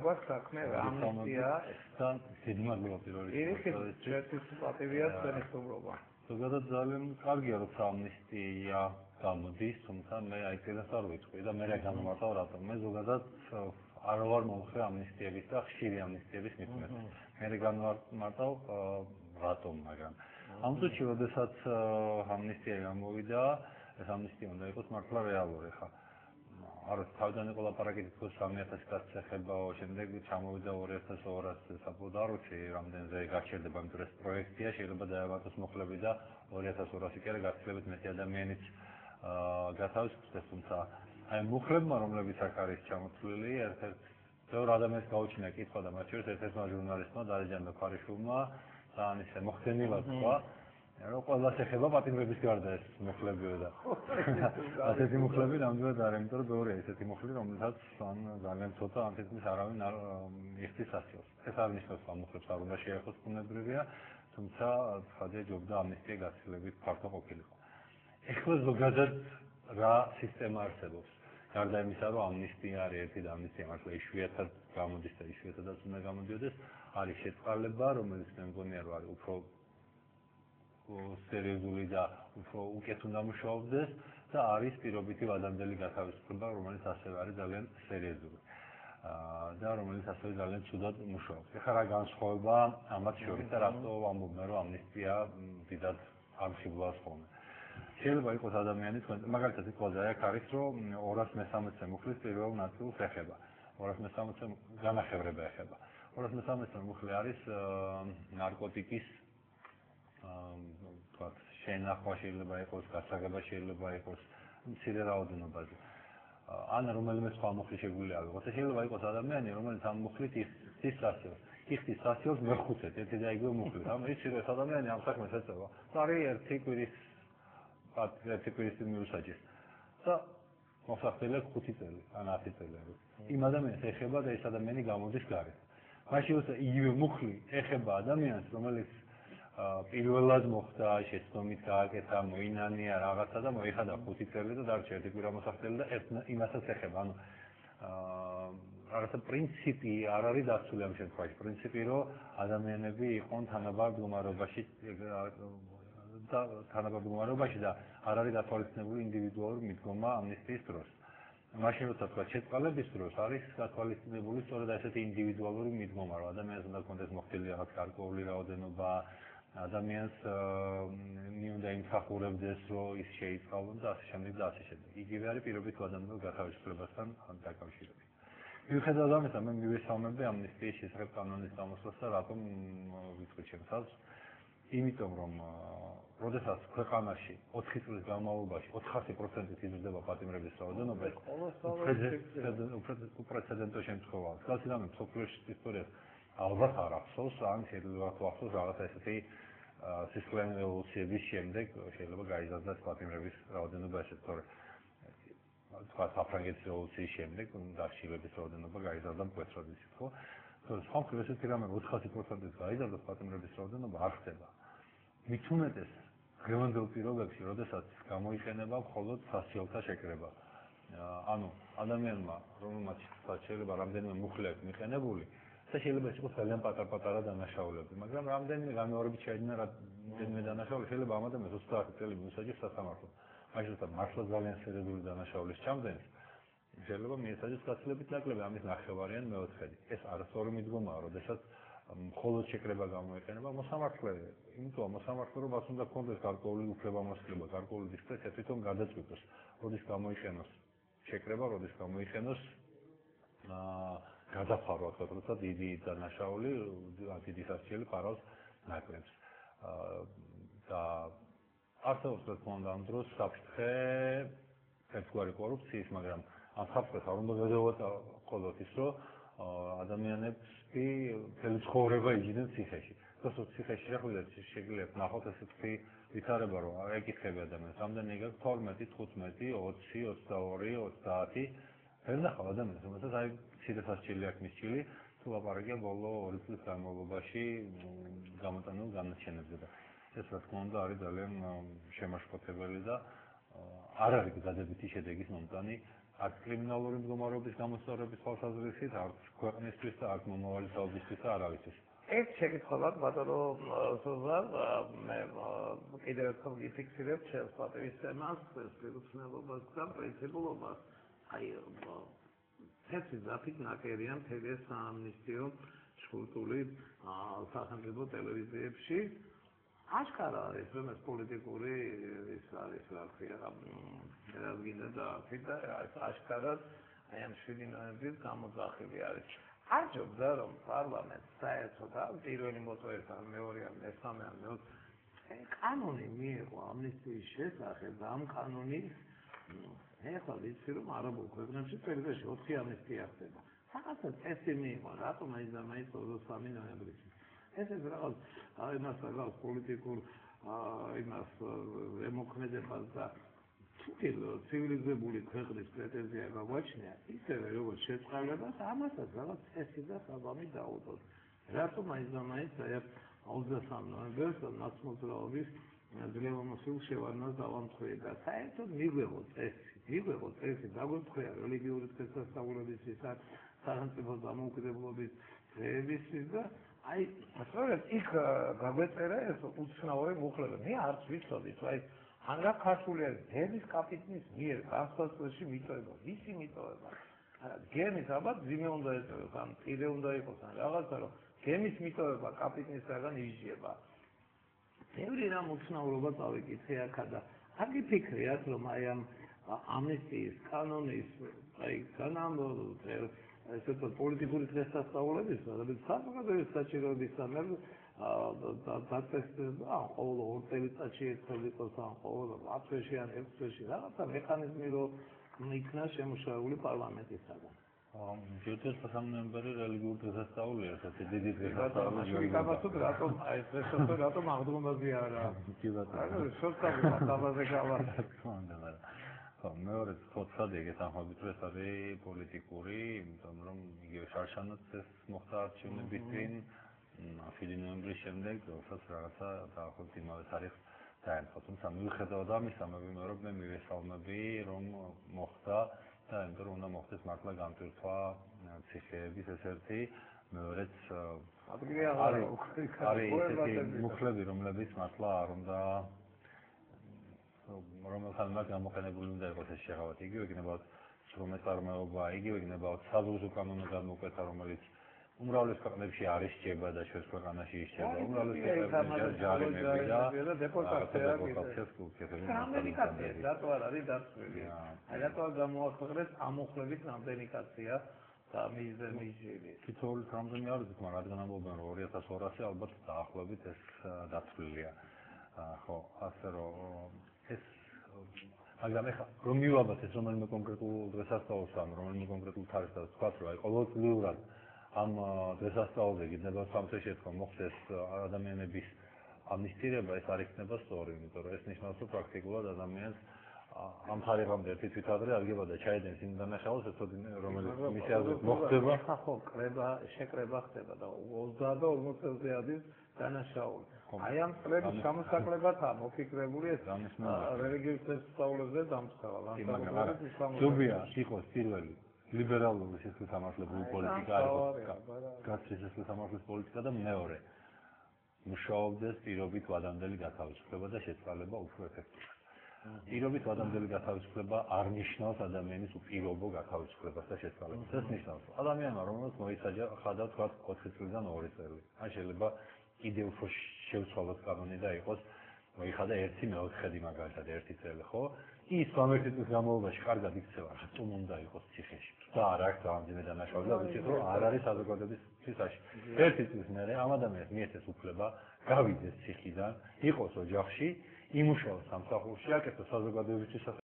გვაქვს საქმე ამნისტია თან სიდმაგლო პირველი ერთის პატივია ჩვენი სტუმრობა. ზოგადად ძალიან კარგია როცა ამნისტია გამოდის, თუმცა მე აი კიდევ არ ვიტყვი და მე რა გამომარტავ რატომ. მე ზოგადად არ ვარ მომხრე ამნისტიების და ხშირი ამნისტიების მიღწევას. მე გამომარტავ რატომ, მაგრამ ამ წუთში როდესაც ამნისტია გამოვიდა, ეს ამნისტია უნდა იყოს მართლა რეალური ხა. არა თავიდან იყო ლაპარაკი თქოს 3000 კაცს ეხებაო, შემდეგ ჩამოვიდა 2200 საბოლოოდ არ ვიცი რამდენზე გაჩერდება, იმიტომ რომ ეს პროექტია შეიძლება დაავადოს მუხლები და 2200 კი არა გაცილებით მეტი ადამიანიც გათავისუფლდეს, თუმცა აი მუხლებმა რომლებიც აქ არის ჩამოთვლილი, ერთ-ერთ ბევრ ადამიანს გაუჩინა კითხვა და მათ შორის ერთ-ერთმა ჟურნალისტმა დარიჯან ბაქარიშვილმა ძალიან ისე მოხდენილად თქვა რომ ყველას ეხება პატიმრების გარდა ეს მუხლებიო და ასეთი მუხლები ნამდვილად არა, იმიტომ რომ ბევრია ესეთი მუხლი, რომელსაც ძალიან ცოტა ამ თითქმის არავინ არ იხდის ასილს. ეს არ ნიშნავს, რომ მუხლებს არ უნდა შეეხოს ბუნებრივია, თუმცა ხადია ჯობდა ამნისტია გაცილებით ფართო ყოფილიყო. ეხლა ზოგადად რა სისტემა არსებობს? გარდა იმისა, რომ ამნისტია არის ერთი და ამნისტია მართლა იშვიათად გამოდის და იშვიათადაც უნდა გამოდიოდეს, არის შეწყალება, რომელიც მე მგონია რომ არის უფრო სერიოზული და უფრო უკეთ უნდა მუშაობდეს და არის პირობითი ვადამდელი გათავისუფლება, რომელიც ასევე არის ძალიან სერიოზული და რომელიც ასევე ძალიან ცუდად მუშაობს. ეხლა რა განსხვავება ამათ შორის და რატო ამბობენ რომ ამნისტია დიდად არ მხიბლავს ხოლმე. შეიძლება იყოს ადამიანი თქვენ მაგალითად სიტყვაზე აქ არის რომ 213 მუხლის პირველ ნაწილს ეხება 213 განახევრება ეხება 213 მუხლი არის ნარკოტიკის თქვათ შენახვა შეიძლება იყოს გასაღება შეიძლება იყოს მცირე რაოდენობაზე ან რომელიმე სხვა მუხლი შეგვიძლია ავიღოთ შეიძლება იყოს ადამიანი რომელიც ამ მუხლით იხდის სასილს მეხუთედ ერთი და იგივე მუხლით ამ ის ეს ადამიანი ამ საქმეს ეწევა და არის ერთი კვირის ერთი კვირის მიუსაჯეს და მოსახდელია 5 წელი ან 10 წელი არის იმ ადამიანს ეხება და ეს ადამიანი გამოდის გარეთ მაშინ როცა იგივე მუხლი ეხება ადამიანს რომელიც პირველად მოხდა შეცდომით გააკეთა მოინანია რაღაცა და მოიხადა 5 წელი და დარჩა ერთი კვირა მოსახდელი და იმასაც ეხება ანუ რაღაცა პრინციპი არ არის დაცული ამ შემთხვევაში პრინციპი რომ ადამიანები იყვნენ თანაბარ მდგომარეობაში და არ არის გათვალისწინებული ინდივიდუალური მიდგომა ამნისტიის დროს. მაშინ როცა თქვა შეწყალების დროს არის გათვალისწინებული სწორედ ასეთი ინდივიდუალური მიდგომა, რომ ადამიანს უნდა კონდეს მოხდილი რაღაც გარკვეული რაოდენობა, ადამიანს უნდა იმსახურებდეს, რომ ის შეიწყალოს და ასე შემდეგ და ასე შემდეგ. იგივე არის პირობით ადამიანის გათავისუფლებასთან დაკავშირებით. მიუხედავად ამისა, მე მივესალმები ამნისტიის შესახებ კანონის გამოსვლას და რატომ ვიტყვი ჩემს იმიტომ რომ როდესაც ქვეყანაში 4 წლის განმავლობაში 400%-ით იზრდება პატიმრების რაოდენობა, უპრეცედენტო შემთხვევაა. მსგავსი რამე მსოფლიოს ისტორიას ალბათ არ ახსოვს, ან შეიძლება თუ ახსოვს რაღაცა ესეთი სისხლიანი რევოლუციების შემდეგ შეიძლება გაიზარდოს პატიმრების რაოდენობა ესე სწორედ თქვა საფრანგეთის რევოლუციის შემდეგ დაშილების რაოდენობა გაიზარდა მკვეთრად ისიც ხო? სხვა მხრივ ესეთი რამე 400%-ით გაიზარდოს პატიმრების რაოდენობა არ ხდება. მით უმეტეს დღევანდელ პირობებში, როდესაც გამოიყენება მხოლოდ სასიელთა შეკრება. ანუ ადამიანმა, რომელმაც შეიძლება რამდენიმე მუხლი აქვს მიყენებული და შეიძლება ეს იყოს ძალიან პატარ-პატარა დანაშაულები, მაგრამ რამდენიმე განმეორებით შეეძინა რამდენიმე დანაშაული, შეიძლება ამ ადამიანს 30 წელი მიუსაჯეს სასამართლოს. მაშინ როცა მართლა ძალიან სერიოზული დანაშაულის ჩამდენს, შეიძლება მიესაჯოს გაცილებით ნაკლები ამის ნახევარი ან მეოთხედი. ეს არასწორი მიდგომაა, როდესაც მხოლოდ შეკრება გამოიყენება მოსამართლე, იმიტომ მოსამართლე რომ მას უნდა ჰქონდეს გარკვეული უფლებამოსილება, გარკვეული დისკრეცია თვითონ გადაწყვიტოს, როდის გამოიყენოს შეკრება, როდის გამოიყენოს გადაფარვა, როცა დიდი დანაშაული, დიდი სასჯელი ფარავს ნაკლებს. და არსებობს რა თქმა უნდა ამ დროს საფრთხე ერთგვარი კორუფციის, მაგრამ ამ საფრთხეს არ უნდა გადავაწყოთ ის, რომ ადამიანები მთელი ცხოვრება იჯდნენ ციხეში. როდესაც ციხეში შეხვიდეთ, შეგიძლიათ ნახოთ ესეთი ვითარება, რომ ეკითხები ადამიანს, რამდენი გაქვს 12, 15, 20, 22, 30 ვერ ნახავ ადამიანს, რომელსაც აი მცირე სასჯელი აქვს მისჭილი, თუ ლაპარაკია ბოლო 2 წლის განმავლობაში გამოტანილ განაჩენებზე და ეს რა თქმა უნდა არის ძალიან შემაშფოთებელი და არ არის დადებითი შედეგის მომტანი არც კრიმინალური მდგომარეობის გამოსწორების თვალსაზრისით, არც ქვეყნისთვის და არც მომავალი საუბრისთვის და არავისთვის. ეს შეკითხებად ბატონო სულზარ მე კიდევ ერთხელ ვიფიქსირებ ჩემს პატივისცემას, პირუცნელობას და პრინციპულობას. აი თეთრი ზაფით ნაკერია მთელი ეს საამნისტიო შულტული სახელმწიფო ტელევიზიებში. აშკარა არის რომ ეს პოლიტიკური ის არის რა ქვია რადგან და აშკარად აი ამ 7 ნოემბრის გამოძახილი არის. არჯობდა რომ პარლამენტს საერთოდ ამ პირველი მოწვევის ან მეორე ან მესამე ან მეოთხე კანონი მიიღო ამნისტიის შესახებ და ამ კანონის ეხლა ვიცი რომ არაბულ ქვეყნებში პერიოდში 4 ამნისტია ხდება. რაღაცა წესი მიიღო რატომ აი და მაინც 23 ნოემბრის ეს რაღაც იმას რაღაც პოლიტიკურ იმას ემოქმედებას და ცივილიზებული ქვეყნის პრეტენზია გაგვაჩნია ისევე როგორც შეწყალებას ამასაც რაღაც წესი და საბამი დაუდოთ. რატომ აი და მაინც აი 23 ნოემბერს ნაცმოძრაობის ძლევამოსილ შევარდნას დავამტყვრია. საერთოდ მიგვეღო წესი დაგვემტყვრია რელიგიური დღესასწაულებისთვის და სახელმწიფო დამოუკიდებლობის დღეებისთვის და აი სწორედ იქ გაგვეწერა ეს უცნაური მუხლება. მე არც ვიცოდით, აი ან რა ქართული არის დედის კაპიტნის მიერ განსხვავებაში მიტოვება, ვისი მიტოვება? გემის ალბათ ძიმე უნდა ეწევოს, ან წილე უნდა იყოს, ან რაღაცა რომ გემის მიტოვება კაპიტნისგან იზიება. ბევრი რამ უცნაურობა წავიკითხე აქა და არ გიფიქრიათ რომ აი ამ ამნისტიის კანონის აი განამორ ესეთ პოლიტიკური დღესასწაულების და საზოგადოების საჭიროების სამერ დაწესდა ყოველ 2 წელიწადში ერთხელ იყოს ან ყოველ 10 თვეში ან 1 თვეში რაღაცა მექანიზმი რომ იქნა შემუშავებული პარლამენტისაგან. ჯერ-ჯერთ ნოემბერი რელიგიური დღესასწაულია, ესეთი დიდი დღესასწაული. კაბათოდ რატომ აი ეს რატომ აღდგომაზე არა? კი ბატონო. შორტავი ამაზე გავარ. მეორე ხოთად ეგეთ ახალ ეს არის პოლიტიკური, იმიტომ რომ იგივე შარშანაც ეს მოხდა არჩევნების წინ 7 ნოემბრის შემდეგ, როდესაც რაღაცა დაახლოებით იმავე თარიღს დაემთხვა. თუმცა მიუხედავად ამისა, მე ვიმეორებ მე მივესალმები რომ მოხდა და იმიტომ რომ უნდა მოხდეს მართლა გამტვირთვა ციხეების ეს-ერთი მეორეც არის ესეთი მუხლები, რომლებიც მართლა არ უნდა რომელთანაც გამოყენებული უნდა იყოს ეს შეღავათი. იგივე იქნებოდა სრომეწარმოება, იგივე იქნებოდა საზღვაო კანონი გამოკვეთა, რომელიც უმრავლეს ქვეყნებში არ ისჯება და ჩვენს ქვეყანაში ისჯება. უმრავლეს ქვეყნებში ჯარიმები და დეპორტაცია. რამდენი კაცია, რატო არ არის დაცული? აი რატო არ გამოაქვეყნეს ამ უხლებით რამდენი კაცია და მიზეზი. თითოეული რამდენი არის, მაგრამ რადგან ამბობენ რომ 2200 ალბათ დაახლოებით ეს დაცვლილია. ხო, ასე რომ ეს მაგრამ ეხლა რომ მივაბათ ეს რომელიმე კონკრეტულ დღესასწაულს ან რომელიმე კონკრეტულ თარიღს და თქვათ რომ აი ყოველწლიურად ამ დღესასწაულზე გინება სამწე შეთხო მოხდეს ადამიანების ამნისტირება ეს არ იქნება სწორი, იმიტომ რომ ეს ნიშნავს რომ პრაქტიკულად ადამიანს ამ თარიღამდე ერთი თვით ადრე აღება და ჩაედენს იმ დანაშაულს ესოთი რომელიც მისი აზრით მოხდება. ხო, შეკრება ხდება და 30 და 40 წელზე ადის დანაშაული. აი ამ წლების გამოსაკლებადაა მოფიქრებული ეს რელიგიურ დღესასწაულებზე დამცხევა. ჯობია იყოს პირველი ლიბერალური სისხლისამართლებელი პოლიტიკა გაცრის სისხლისამართლების პოლიტიკა და მეორე მუშაობდეს პირობით ვადამდელი გათავისუფლება და შეწყალება უფრო ეფექტურად. პირობით ვადამდელი გათავისუფლება არ ნიშნავს ადამიანის უპირობო გათავისუფლებას და შეწყალებას. ეს ნიშნავს ადამიანმა რომელსაც მოისაჯა ხადა თქვა 4 წლიდან 2 წელი. ან შეიძლება კიდევ უფრო შევცვალოთ კანონი და იყოს მოიხადა 1/4 მაგალითად 1 წელი, ხო? ის 13 წლის განმავლობაში კარგად იქცევა, რატომ უნდა იყოს ციხეში? და არ აქვს დამძიმე დანაშაული და ვიცით რომ არ არის საზოგადოების ციხეში. 1 წლის მერე ამ ადამიანს მიეცეს უფლება გავიდეს ციხიდან, იყოს ოჯახში, იმუშაოს სამსახურში, აკეთოს საზოგადოებისთვის